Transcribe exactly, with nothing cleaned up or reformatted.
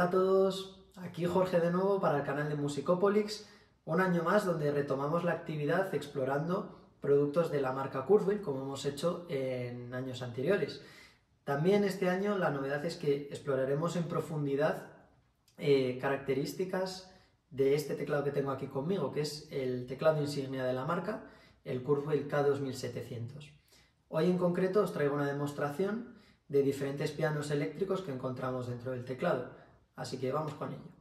Hola a todos, aquí Jorge de nuevo para el canal de Musicopolix, un año más donde retomamos la actividad explorando productos de la marca Kurzweil como hemos hecho en años anteriores. También este año la novedad es que exploraremos en profundidad eh, características de este teclado que tengo aquí conmigo, que es el teclado insignia de la marca, el Kurzweil K dos mil setecientos. Hoy en concreto os traigo una demostración de diferentes pianos eléctricos que encontramos dentro del teclado, así que vamos con ello.